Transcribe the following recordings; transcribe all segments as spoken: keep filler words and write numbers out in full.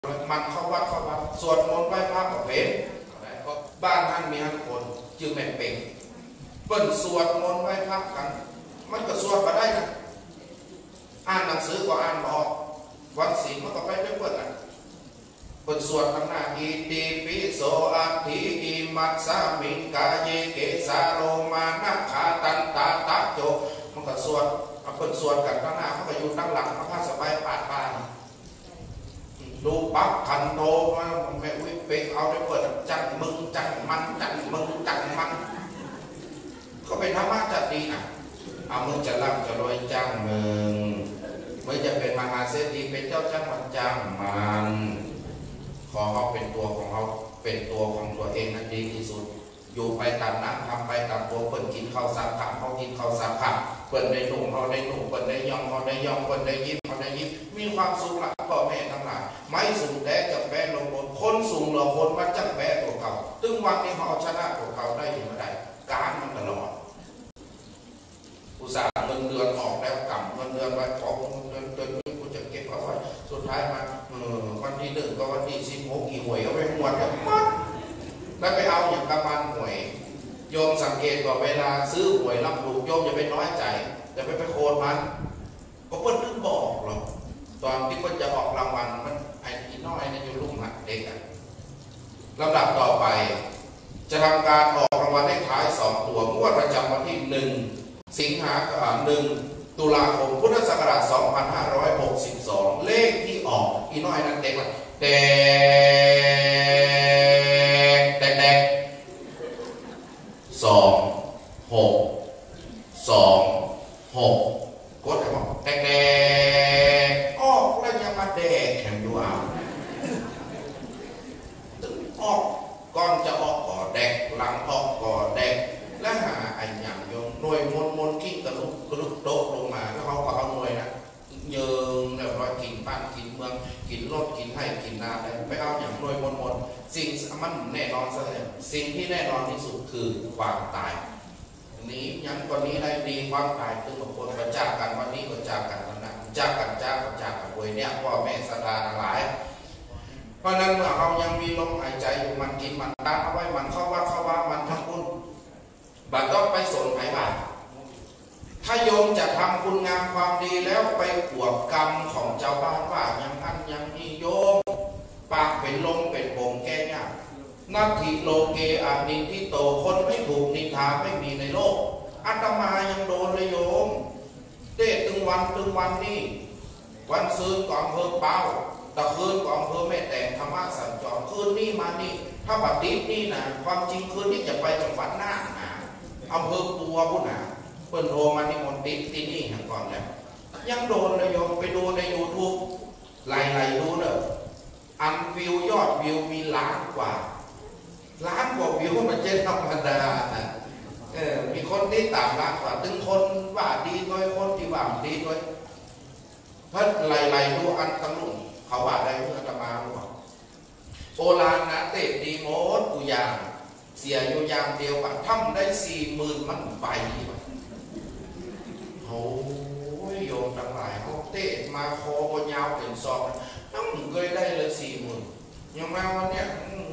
มันเข้าวัดเข้าวัดสวดมนต์ไหว้พระก็เป็นบ้านท่านมีท่านคนชื่อแม่เป่งเปิ้นสวดมนต์ไหว้พระกันมันก็สวดมาได้นะอ่านหนังสือก็อ่านออกวันศีลมันก็ไปไม่เปิ้นอ่ะเปิ้นสวดทำหน้าอิติปิโสอัตถิอิมัสสามิงกาเยเกสาโรมานะขาตันตาตะโจมันก็สวดเปิ้นสวดกันข้างหน้าเขาก็อยู่ตั้งหลังเขาผ้าสบายปาดปาดูปั๊บขันโตมาแม่อุ้ยเป็กเอาได้เปิดจังมึงจังมันจังมึงจังมันก็เป็นธรรมะจัดดีนะเอามึงจะร่ำจะรวยจังมึงมึงจะเป็นมหาเศรษฐีเป็นเจ้าจังหวัดจังมันขอเขาเป็นตัวของเขาเป็นตัวของตัวเองนั่นดีที่สุดอยู่ไปตามน้ำทำไปตามตัวเปิดกินข้าวสามคำเขากินข้าวสามคำเปิดได้หนุ่มเขาได้หนุ่มเปิดได้ย่องเขาได้ย่องเปิดได้ยิ้มเขาได้ยิ้มมีความสุขหลักพ่อแม่ทั้งหลายไม่สูงแต่จะแปรลงบนคนสูงเหล่าคนมันจะแปรตัวเขาตึงวันนี้เขาชนะตัวเขาได้อยู่เมื่อใดการมันตลอดอุตส่าห์เงินเดือนออกแล้วกำเงินเดือนไว้ขอเงินเดือนนี้กูจะเก็บเอาไว้สุดท้ายมาวันที่หนึ่งก็วันที่สิบหกกี่หวยเอาไปหมดแล้วปั๊บแล้วไปเอาอย่างกำมันหวยโยมสังเกตว่าเวลาซื้อหวยรับลูกโยมอย่าไปน้อยใจอย่าไปไปโคนมันก็เพิ่นนึกบอกหรอกตอนที่เพิ่นจะออกรางวัลมันไอ้ที่น้อยเนี่ยอยู่ลุ่มหักเด็กอ่ะลำดับต่อไปจะทำการออกรางวัลเลขท้ายสองตัวงวดประจำวันที่หนึ่งสิงหาคมหนึ่งตุลาคมพุทธศักราชสองพันห้าร้อยหกสิบสองเลขที่ออกอีน้อยนั่นเด็กละแต่แดกสองหกสองหกกดให้บอกแดกแดกออกแล้วยังมาแดกแข่งดูเอาตึงออกก่อนจะออกก่อแดกหลังออกก่อแดกแล้วหาไอ้ยังโยมหน่วยมนมนกิ้งกระลุกกระลุกโต๊ะลงมาแล้วเขาก็เอาหน่วยนะเยิงแล้วรอยกินบ้านกินเมืองกินรถกินให้กินนาอะไรไปเอาอย่างหน่วยมนมนสิ่งมันแน่นอนซะเลยสิ่งที่แน่นอนที่สุดคือความตายนี้ยังกว่านี้ได้ดีความตายคือคนกระจากกันวันนี้กระจากกันวันนั้นจากกันจากกันจากกันวยเนี่ยพ่อแม่ศรัทธาทั้งหลายเพราะนั้นเมื่อเรายังมีลมหายใจอยู่มันกินมันตามเอาไว้มันเข้าว่าเข้าว่ามันทำบุญบัดต้องไปสนไผ่บ้านถ้าโยมจะทำคุณงามความดีแล้วไปขวบกรรมของเจ้าบ้านว่ายังอันยังนี่โยมปากเป็นลมเป็นโป่งแก้ยากนัตถิโลเกอานินทิโตคนไม่ถูกนินทาไม่มีในโลกอาตมายังโดนเลยโยมเต้ตึงวันตึงวันนี่วันซื้อก่อนเพิ่มเป้าตะคืนก่อนเพิ่มแม่แต่งธรรมะสัญจรคืนนี่มานี่ถ้าบัดนี้นี่นะความจริงคืนนี้จะไปจังหวัดน่านนะอำเภอปัวพุ่นนะเปิ้นโทรมาที่มนติที่นี่หังก่อนแล้วยังโดนเลยโยมไปดูใน ยูทูบ ไล่ๆดูเนอะอันวิวยอดวิวมีล้านกว่าล้านกว่าวิวมันเจ๊ธรรมดานะเออมีคนที่ตามล้านกว่าถึงคนว่าดีด้วยคนที่ว่าดีด้วยเพิ่นไล่ๆดูอันตำลุงเขาว่าได้เมื่อตมาหรือเปล่าโอลานนะเตะดีโมดกูยางเสียอยู่ยางเดียวว่าทำได้สี่หมื่นมันไปโอ้ยโยมทั้งหลายเขาเตะมาคอยาวเป็นซอกน้ำเคยได้เลยสี่หมื่นยังมาวันเนี้ย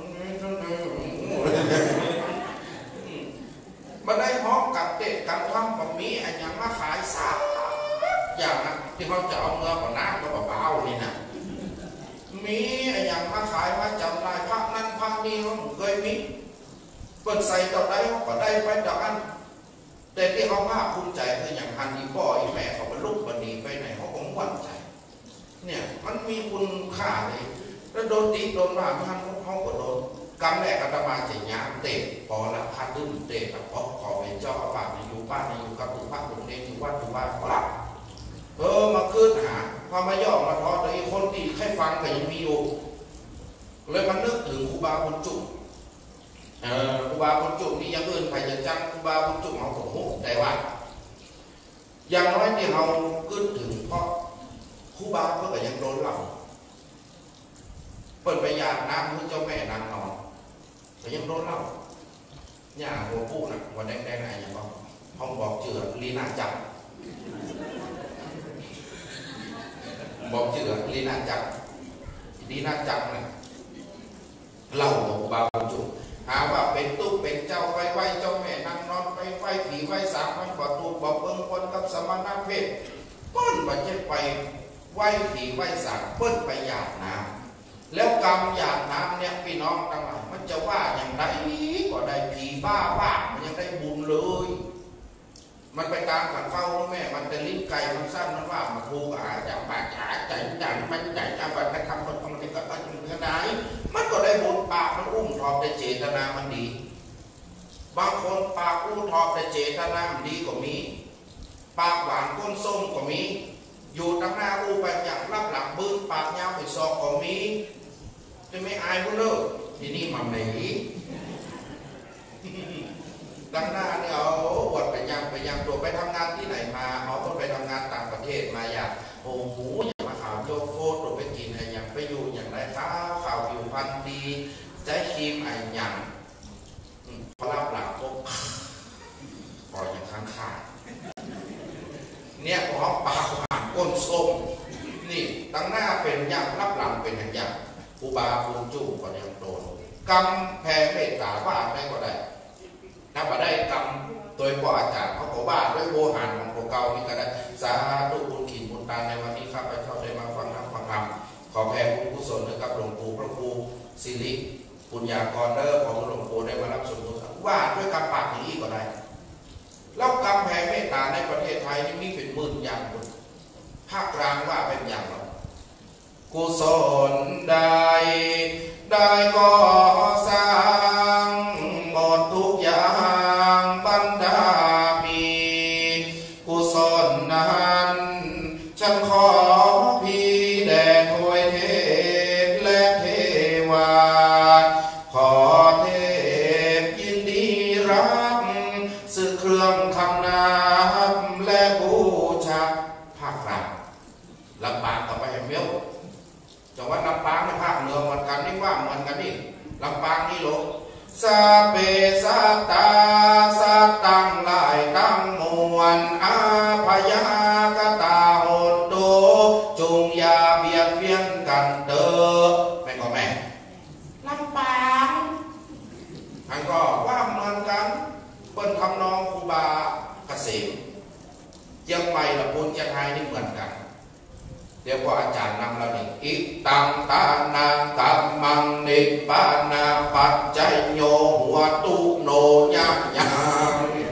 มาได้ห้องกับเตะกับทำแบบนี้อันยังมาขายซาอย่างนั้นที่เขาจะเอาเงินกับน้ำกับเบาๆนี่นะมีอันยังมาขายมาจำได้พักนั้นพักนี้เขาเคยมีเปิดใส่ต่อได้เขาก็ได้ไปต่ออันแต่ที่เขาภาคภูมิใจคืออย่างฮันอีพ่ออีแม่เขาเป็นลูกบันดีไปไหนเขาคงหวั่นใจเนี่ยมันมีคุณค่าเลยแล้วโดนตีโดนว่ามันเขาก็โดนกำแรกอาตมาจะย้ำเตะพอละพัดดื้อเตะกับพ่อขอเป็นเจ้าอาบาในอยู่บ้านในอยู่กับตุพระตุเนอยู่วัดอยู่บ้านกลับเออมาขึ้นหาพอมาย่อมาทอแต่อีคนที่ให้ฟังก็ยังมีอยู่เลยมันนึกถึงครูบาบุญจุครูบาบุญจุนี่ยังอื่นใครจะจำครูบาบุญจุเขาของหูแต่ว่าอย่างน้อยที่เราขึ้นถึงเพราะครูบาเพื่อก็ยังโดนเราเปิดไปยาดน้ำให้เจ้าแม่นางนอนแต่ยังโดนเราเนี่ยหัวผู้นะหัวแดงๆอะไรอย่างเงี้ยห้องบอกเจือลีน่าจับบอกเจือลีน่าจับดีน่าจังนะเล่าบอกบาจุหาว่าเป็นตุ๊กเป็นเจ้าไปไหวเจ้าแม่นางนอนไปไหวผีไหวสามมันบ่ตูบอกเบิ่งคนกับสมณเพศเปิ้นบ่จะไปไหวผีไหวสามเปิ้นไปหยาดน้ำแล้วกรรมหยาดน้ำเนี่ยพี่น้องทั้งหลายมันจะว่าอย่างไรก็ได้ผีบ้าว่ามันยังได้บุญเลยมันไปตามขันเฝ้าแม่มันจะลิ้นไก่มันสั้นมันว่ามันพูอาจะปากขาใจใจมันใจจะแบบไปทำคนคนนี้ก็มันจะไหนมันก็ได้บุญปากมันอุ้มทอบได้เจตนามันดีบางคนปากอุ้มทอบได้เจตนามันดีก็มีปากหวานก้นส้มก็มีอยู่ตั้งหน้าอู้ไปอย่างรับหลังบื้นปากยาวไปซอกก็มีจะไม่อายพวกเลิกทีนี้มันไหนดังหน้าเนี่ยเอาบทไปยังไปยังตัวไปทำงานที่ไหนมาเอาคนไปทำงานต่างประเทศมาอย่างโอ้โหอย่างมาข่าวโยโฟตัวไปกินอะไรอย่างไปอยู่อย่างไรข้าวข่าวผิวพรรณดีใจครีมไอ้อย่างพอรับหลังปุ๊บปล่อยอย่างข้างขาดเนี่ยพอปากหวานก้นส้มนี่ตั้งหน้าเป็นอย่างรับหลังเป็นอย่างอุบาปูจุ่มก็ยังโดนกำแผ่เมตตาว่าได้ก็ได้ถ้ามาได้กรรมโดยพ่ออาจารย์เขาบอกว่าด้วยโวหารของพวกเก่านี่ก็ได้สาธุบุญขินบุญตาในวันนี้ข้าพเจ้าได้มาฟังธรรมฟังธรรมขอแผ่บุญกุศลให้กับหลวงปู่พระครูสิริปุญญากรเดอร์ของหลวงปู่ได้มารับส่วนบุญว่าด้วยกรรมปากอย่างนี้ก็ได้แล้วกรรมแผ่เมตตาในประเทศไทยนี่มีเป็นหมื่นอย่างคนภาคกลางว่าเป็นอย่างไรกุศลใดได้ก็สร้างหมดทุกอย่างบรรดาปีกุศลนั้นฉันขอพี่แด่ถวยเทพและเทวาขอเทพยินดีรับสึกเครื่องคำนับและบูชาภาคกลางลำปางต่อไปให้เมียวจังหวัดลำปางในภาคเหนือเหมือนกันนี่ว่าเหมือนกันนี่ลำปางนี่หลงสาเปสัตตาสัตตังหลายตั้งมวลอาพยากตาโหดโตจงอย่าเบียดเบียนกันเด้อแม่ก็แม่ลำปางท่านก็ว่าเหมือนกันเปิ้นทำนองครูบาเกษมเจียงใหม่ละปูนเจียงไฮ้นี่เหมือนกันเดี๋ยวพออาจารย์นำเราดิอิตังตานังกัมมังนิปานาปัจจัยโยหัวตุโนยะยาม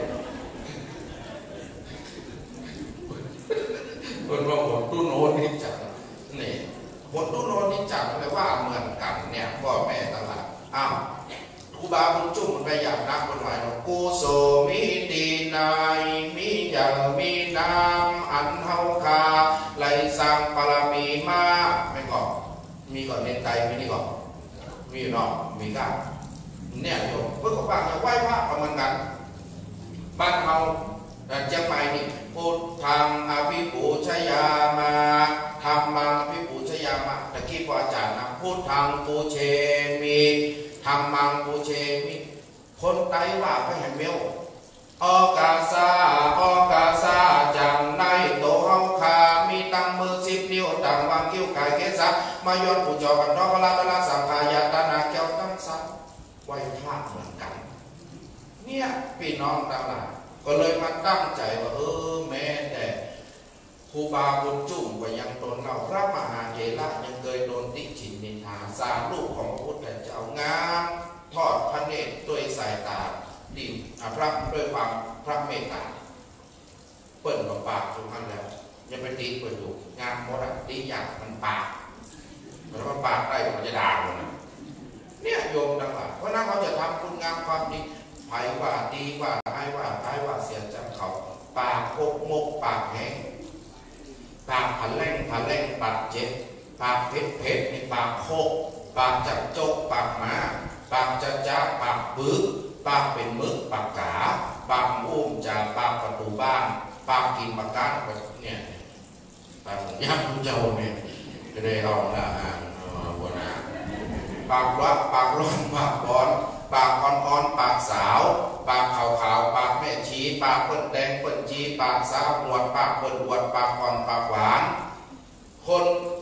เป็นว่าหัวตุโนนิจังนี่หัวตุโนนิจังแปลว่าเหมือนกันเนี่ยพ่อแม่ตลาดอ้าวครูบาบุญจุ่มมันไปอยากนักคนไหวเรากุโสมิตีนายมิยังมีนามอันเฮาคาไลสังปรมีมาไม่ก่อนมีก่อนเน้นใจไม่นี่ก่อนมีเนาะมีก้าเนี่ยโยมเพื่อกับบ้านจะไหว้พระประมาณกันบ้านเฮาเชียงใหม่นี่พุทธังอภิปูชยามาธรรมังอภิปูชยามาตะกี้พออาจารย์นะพุทธังปูเชมีธรรมังปูเชมิคนไต้ว่าไปแห่งเมลออกาซาออกาซาจังในโตเฮาคามีตั้งมือสิบนิ้วตั้งวางกิ้วกายเกศะมาย้อนผู้จอกันรอบลาตลาสังขายาตนาเกี่ยวตั้งสังไว้พลาดเหมือนกันเนี่ยพี่น้องต่างหลายก็เลยมาตั้งใจว่าเออแม้แต่ครูบาบุญจุ่มก็ยังโดนเราพระมหาเถระยังเคยโดนติฉินนินทาสามลูกของพระพุทธเจ้างามทอดพระเนตรด้วยสายตาดีพระด้วยความพระเมตตาเปิดกับปากทุกท่านแล้วยังไปตีเปิดอยู่งามโมดัตีอย่างมันปากแล้วมันปากได้มันจะด่าเลยนะเนี่ยโยมดังหลังเพราะนั้นเขาจะทำคุณงามความดีไผ่ว่าดีว่าท้ายว่าท้ายว่าเสียจังเขาปากโคกมกปากแห้งปากผันแรงผันแรงปากเจ็บปากเพชรเพชรในปากโคกปากจับโจกปากหมาปากจะจ้าปากบึ้ปากเป็นมึกปากกาปากอุ้มจากปากประตูบ้านปากกินปากก้านเนี่ยปากย่ำคุณเจ้าเนี่ยจะได้เอาละอ่านวันน่ะปากร้อนปากร้อนปากร้อนปากอ่อนๆปากสาวปากขาวๆปากแม่ชีปากเปิ้นแดงเปิ้นจีปากสาวหนวดปากเปิ้นอวดปากอ่อนปากหวานคน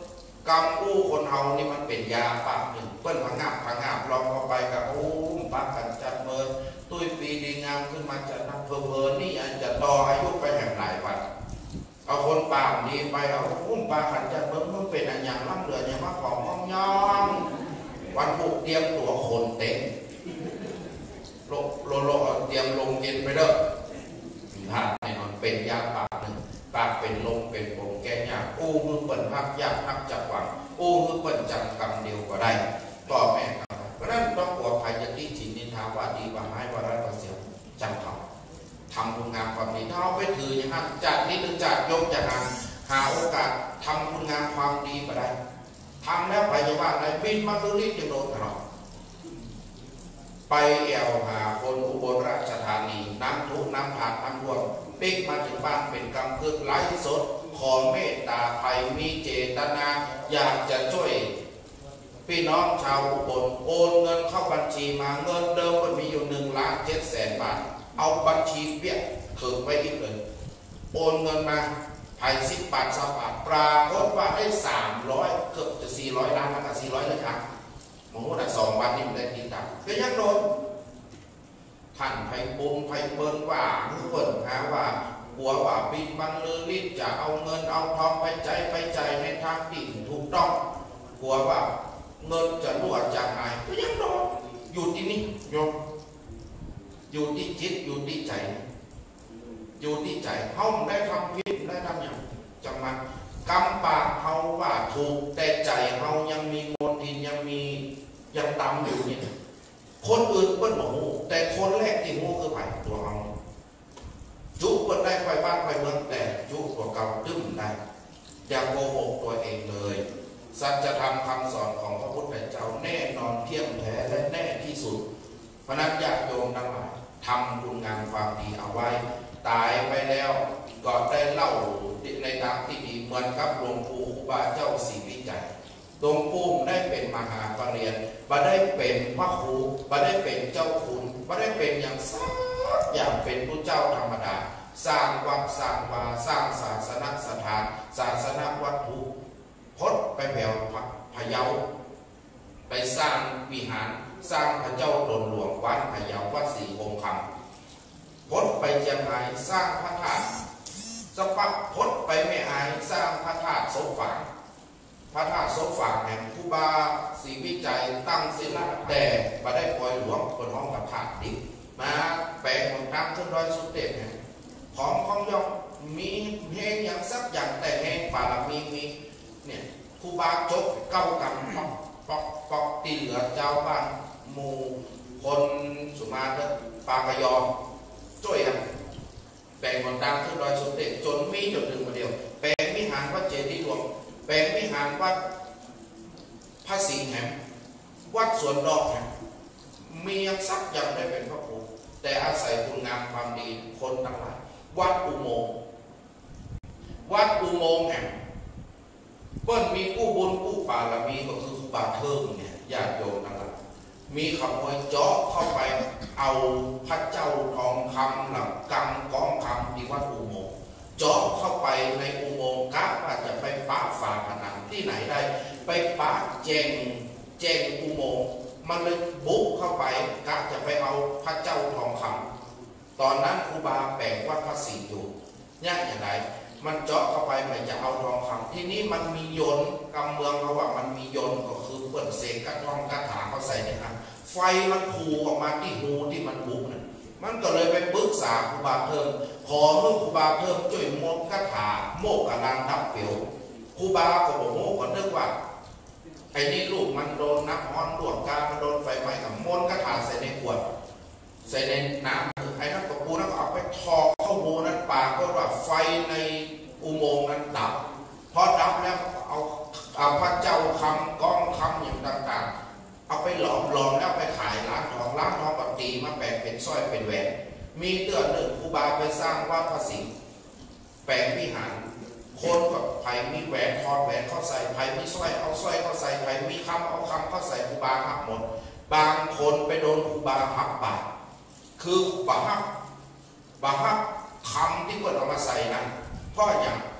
กำอู้คนเฮานี่มันเป็นยาปากหนึ่งเปิ้นพังงาบพังงาบลองเข้าไปกับโอ้ปากกันจัดเมินตุ้ยปีดีงามขึ้นมาจัดนักเพอเพอนี่อันจะต่ออายุไปแห่งหลายวันเอาคนปากนี้ไปเอาอุ้มปากขันจัดเมินมันเป็นอันอย่างล่ำเหลืออย่างมาของมองยองวันผูกเตรียมตัวคนเต็มโลโลโลเตรียมลงเย็นไปเด้อผ่านแน่นอนเป็นยาปากหนึ่งปากเป็นลมเป็นผมแก้ยากอู้มือเปิ่นพักยากพักจับหวังอู้มือเปิ่นจังกำเดียวก็ได้ต่อแม่ครับเพราะนั้นต้องปวดภัยจะที่จิตนินทาว่าดีว่าหายว่าร้ายว่าเสียจำเขาทำคุณงามความดีถ้าเอาไปถืออย่างนั้นจากนี้ถึงจากยกจากงานหาโอกาสทำคุณงามความดีมาได้ทำแล้วไปจะว่าอะไรบินมาคือรีบจะโดนตลอดไปแอวหาคนอุบลราชธานีน้ำทุกน้ำผ่านน้ำท่วมปิ๊กมาถึงบ้านเป็นกำเกิดไร้สดขอเมตตาภัยมีเจตนาอยากจะช่วยพี่น้องชาวอุบลโอนเงินเข้าบัญชีมาเงินเดิมมันมีอยู่หนึ่งล้านเจ็ดแสนบาทเอาบัญชีเบี้ยเถิดไว้อีกเลยโอนเงินมาภายสิบบาทสามบาทปรากฏว่าได้สามร้อยเกือบจะสี่ร้อยล้านนะครับสี่ร้อยเลยครับโอ้โหแต่สองวันนี้มันได้ติดตามก็ยังโดนท่านไพบุญไพเบิร์นว่าเปิดหาว่าหัวว่าบินบังลือฤทธิ์จะเอาเงินเอาทองไปใจไปใจในทางที่ถูกต้องหัวว่าเงินจะรั่วจะหายก็ยังโดนอยู่ที่นี่โยมอยู่ที่จิตอยู่ที่ใจอยู่ที่ใจเขาได้ทำผิดได้ทำอย่างจังมันกำปากเขาว่าถูกแต่ใจเขายังมีมลทินยังมียังดำอยู่เนี่ยคนอื่นเปิ้ลบอกหูแต่คนแรกที่หูคือไผ่ตัวเขาจุกเปิ้ลได้ไฟบ้านไฟเมืองแต่จุกตัวเก่าดึ้มได้อย่าโกหกตัวเองเลยสัจธรรมคำสอนของพระพุทธเจ้าแน่นอนเที่ยงแท้และแน่ที่สุดพนักญาติโยมทั้งหลายทำคุณงามความดีเอาไว้ตายไปแล้วก็ได้เล่าในทางที่ดีเหมือนกับหลวงปู่ครูบาเจ้าศรีวิจัยหลวงปู่ได้เป็นมหาปรริญญาบ่ได้เป็นพระครูบ่ได้เป็นเจ้าคุณบ่ได้เป็นอย่างสักอย่างเป็นผู้เจ้าธรรมดาสร้างวัดสร้างวาสร้างศาสนสถานศาสนวัตถุพดไปแผ่วพะเยาไปสร้างวิหารสร้างพระเจ้าตนหลวงวัดพะเยาวัดศรีคงคำพดไปเชียงรายสร้างพระธาตุสปักพดไปแม่อายสร้างพระธาตุโสฝางพระธาตุโสฝางแห่งครูบาศรีวิจัยตั้งศิลาแต่มาได้ปล่อยหลวงคนห้องกับธาตุดิบมาแปลงของน้ำขึ้นดอยสุเทพเนี่ยของของยองมีแห้งอย่างสักอย่างแต่แห้งป่าละมีมีเนี่ยครูบาจบเก้ากรรมปอกปอกปอกตีเหลือเจ้าบ้านหมู่คนสุมาเตอร์ปากยอช่วยกันแบ่งคนตามขึ้นดอยสุเทพจนมีจุดหนึ่งมาเดียวแปลงวิหารวัดเจดีย์หลวงแปลงวิหารวัดพระสิงห์แห่งวัดสวนดอกแห่งมีสักอย่างได้เป็นพระครูแต่อาศัยคุณงามความดีคนทั้งหลายวัดอุโมงค์วัดอุโมงค์แห่งเปิ้ลมีผู้บุญผู้บารมีก็คือครูบาเทิงเนี่ยญาติโยมทั้งหลายมีขโมยเจาะเข้าไปเอาพระเจ้าทองคำหลังกำกองคำที่วัดอุโมงค์เจาะเข้าไปในอุโมงค์กะว่าจะไปปะฝาผนังที่ไหนได้ไปปะแจงแจงอุโมงค์มันเลยบุกเข้าไปกะจะไปเอาพระเจ้าทองคำตอนนั้นครูบาแปลงวัดพระศรีอยู่ยากอย่างไรมันเจาะเข้าไปมันจะเอาทองคำที่นี้มันมีโยนกำเมืองเขาว่ามันมีโยนก็คือเปิดเสกกระทองกระถาเขาใส่ในนั้นไฟมันผูออกมาที่หูที่มันบุกนั่นมันก็เลยไปปรึกษาครูบาเทิมขอให้ครูบาเทิมช่วยมดกระถาโมกกระลานดับเปลวครูบาก็บอกโม่ก็นึกว่าไอ้นี่ลูกมันโดนน้ำร้อนลวกกามันโดนไฟไหม้กับมดกระถาใส่ในขวดใส่ในน้ำไอ้นั่นก็ปูนั่นก็เอาไปทอเข้าหูนั้นปากก็ว่าไฟในอุโมงค์นั้นดับพอดับแล้วเอาเอาพระเจ้าคำก้องคำอย่างต่างๆเอาไปหลอมหลอมแล้วไปขายร้านทองร้านทองปตีมาแปลงเป็นสร้อยเป็นแหวนมีเตือนหนึ่งครูบาไปสร้างวัดพระสิงห์แปลงวิหารคนกับไผ่มีแหวนทองแหวนเข้าใส่ไผ่มีสร้อยเอาสร้อยเข้าใส่ไผ่มีคำเอาคำเข้าใส่ครูบาหักหมดบางคนไปโดนครูบาหักบาทคือบาหักบาหักคำที่เปิดเอามาใส่นั้นเพราะอย่าง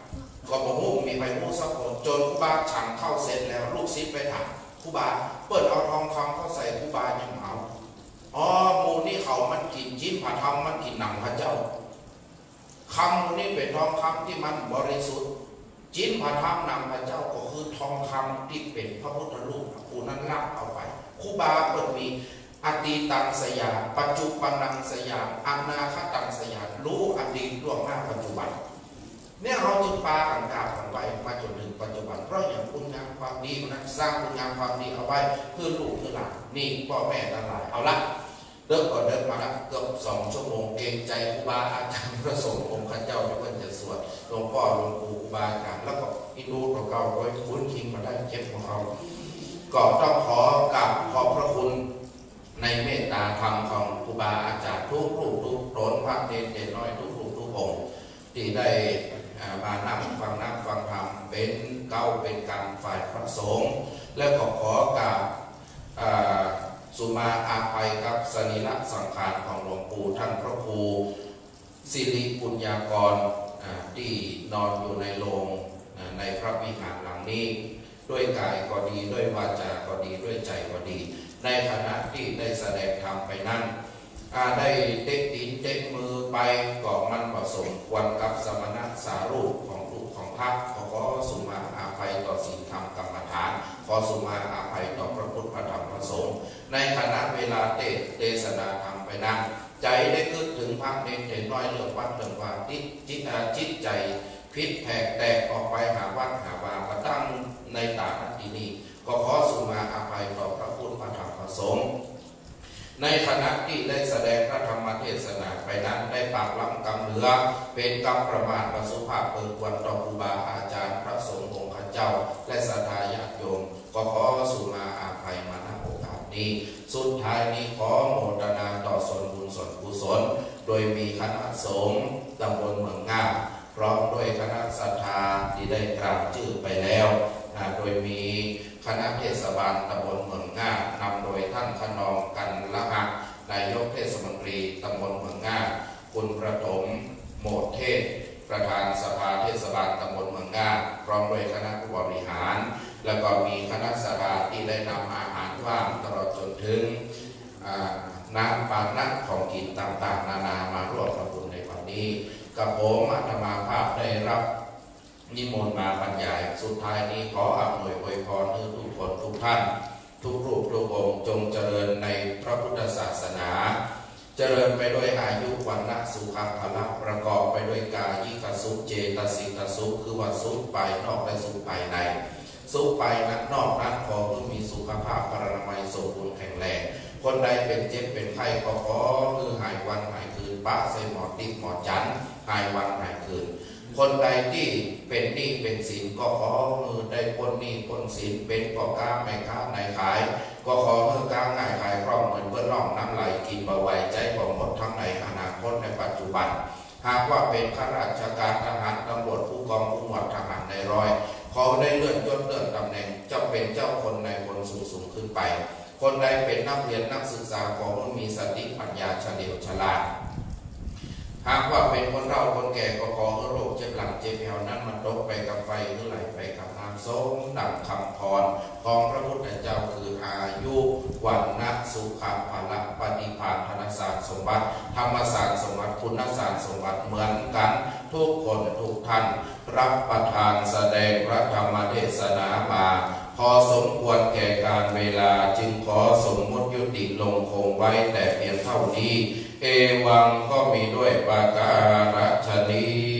ก็บอกว่ามีไปมูสักคนจนครูบาฉันเข้าเสร็จแล้วลูกศิษย์ไปถามครูบาเปิดเอาทองคำเข้าใส่ครูบายังเอาอ๋อมูนี่เขามันกินจิ้มผาทำมันกินหนังพระเจ้าคำนี่เป็นทองคำที่มันบริสุทธิ์จิ้มผาทำหนังพระเจ้าก็คือทองคำที่เป็นพระพุทธรูปผู้นั้นรับเอาไปครูบาเปิดมีอดีตังสยามปัจจุบันนังสยามอนาคตังสยามรู้อดีตล่วงหน้าปัจจุบันเนี่ยเราจึงปากันกาบกันไว้มาจนถึงปัจจุบันเพราะอย่างคุณงามความดีนั้นสร้างคุณงามความดีเอาไว้เพื่อลูกเพื่อหลานนี่พ่อแม่ทั้งหลายเอาละเดินก่อนเดินมาละเกือบสองชั่วโมงเกรงใจครูบาอาจารย์พระสงฆ์องค์ข้าเจ้าที่เพิ่นจะสวดหลวงพ่อหลวงปู่ครูบาอาจารย์แล้วก็อินดูของเราโดยคุ้นคิงมาได้เก็บของเราก็ต้องขอกราบขอบพระคุณในเมตตาธรรมของครูบาอาจารย์ทุกรูปทุกตนพระเด่นเด่นน้อยทุกรูปทุกองค์ที่ได้มานั่งฟังนั่งฟังธรรมเป็นเก้าเป็นกรรมฝ่ายพระสงฆ์และขอขอกราบสุมาอาภัยกับสรีระสังขารของหลวงปู่ท่านพระครูสิริปุญญากรที่นอนอยู่ในโรงในพระวิหารหลังนี้ด้วยกายก็ดีด้วยวาจาก็ดีด้วยใจก็ดีในขณะที่ได้แสดงธรรมไปนั้นได้เต็กตีนเต็กมือไปก่อมันผสมควรกับสมณะสารูปของลูกของพระขอขอสุมาอาภัยต่อศีลธรรมกรรมฐานขอสุมาอาภัยต่อพระพุทธพระธรรมพระสงฆ์ในขณะเวลาเทศเทศนาธรรมไปนั้นใจได้คิดถึงพระเนรเห็นน้อยเรื่องวัดเรื่องว่าจิตจิตจิตใจพิษแผกแตกออกไปหาวัดหาวามาตั้งในตาทันทีนี้ก็ขอสุมาอาภัยต่อพระพุทธพระธรรมพระสงฆ์ในขณะที่ได้แสดงพระธรรมเทศนาไปนั้นได้ปากล้ำกำเหลือเป็นกรรมประมาทประสุภาพเปิดควรต่อครูบาอาจารย์พระสงฆ์องค์ข้าเจ้าและศรัทธาญาติโยมก็ขอสุมาอาภัยมาณโอกาสนี้สุดท้ายนี้ขอโมทนาต่อส่วนบุญส่วนกุศลโดยมีคณะสงฆ์ตำบลเมืองงามพร้อมด้วยคณะศรัทธาที่ได้กล่าวชื่อไปแล้วโดยมีคณะเทศบาลตำบลเมืองง่านำโดยท่านขนองกันละหักนายกเทศมนตรีตำบลเมืองง่าคุณประถมโมดเทศประธานสภาเทศบาลตำบลเมืองง่าพร้อมโดยคณะผู้บริหารแล้วก็มีคณะศรัทธาที่ได้นำอาหารว่างตลอดจนถึงน้ำปานะของกินต่างๆนานามาร่วมทำบุญในวันนี้กับผมอาตมาภาพได้รับนิมนต์มาบรรยายสุดท้ายนี้ขออำนวยอวยพรให้ทุกคนทุกท่านทุกรูปทุกองค์จงเจริญในพระพุทธศาสนาเจริญไปด้วยอายุวันนะสุขภาละประกอบไปด้วยกายิกสุขเจตสิกสุขคือว่าสุขภายนอกและสุขภายในสุขภายนอกนั้นขอให้มีสุขภาพพรรณนามัยสมบูรณ์แข็งแรงคนใดเป็นเจ็บเป็นไข้ก็ขอให้หายวันหายคืนปะใส่หมอติดหมอจันหายวันหายคืนคนใดที่เป็นหนี้เป็นสินก็ขอมือได้พ้นหนี้พ้นสินเป็นพ่อค้าแม่ค้าในขายก็ขอมือก้าวง่ายขายคล่องเหมือนเบื้องนอกน้ำไหลกินเบาไหวใจของหมดทั้งในอนาคตในปัจจุบันหากว่าเป็นข้าราชการทหารตำรวจผู้กองผู้หมวดทหารในร้อยขอได้เลื่อนยศเลื่อนตำแหน่งจะเป็นเจ้าคนในคนสูงสูงขึ้นไปคนใดเป็นนักเรียนนักศึกษาขอให้มีสติปัญญาเฉลียวฉลาดหากว่าเป็นคนเฒ่าคนแก่ก็ขอให้โรคเจ็บหลังเจ็บแผวนั้นมันตกไปกับไฟหรือไหลไปกับน้ำส้มดังคำพรของพระพุทธเจ้าคืออายุวันนะสุขภาละปฏิภาณธนศาสตร์สมบัติธรรมศาสตร์สมบัติคุณศาสตร์สมบัติเหมือนกันทุกคนทุกท่านรับประทานแสดงพระธรรมเทศนามาพอสมควรแก่การเวลาจึงขอสมมุติยุติลงคงไว้แต่เพียงเท่านี้เอวังก็มีด้วยปาการฉะนี้